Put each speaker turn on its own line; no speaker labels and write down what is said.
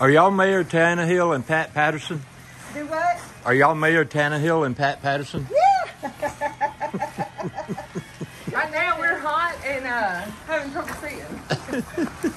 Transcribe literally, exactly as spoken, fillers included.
Are y'all Mayor Tannehill and Pat Patterson?
Do what?
Are y'all Mayor Tannehill and Pat Patterson?
Yeah. Right now we're hot and uh, having trouble seeing.